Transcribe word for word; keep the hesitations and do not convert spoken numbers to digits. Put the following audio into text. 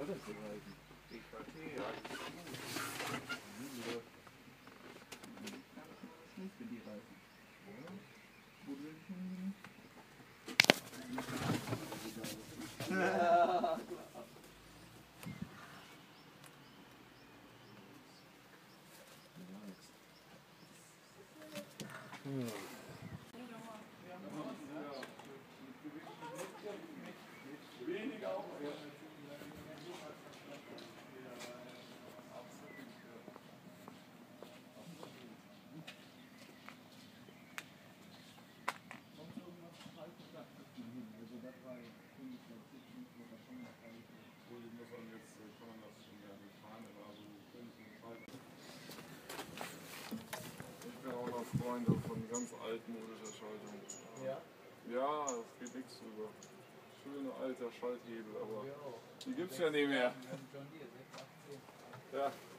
Förderbereichen. D K T, ja. Nicht für die Reifen. Wo will ich hin? Ja, klar. Hm. Weniger auch. Ich bin auch noch Freunde von ganz altmodischer Schaltung. Ja? Ja, das geht nichts drüber. Schöne alter Schalthebel, aber die gibt's ja nicht mehr. Ja.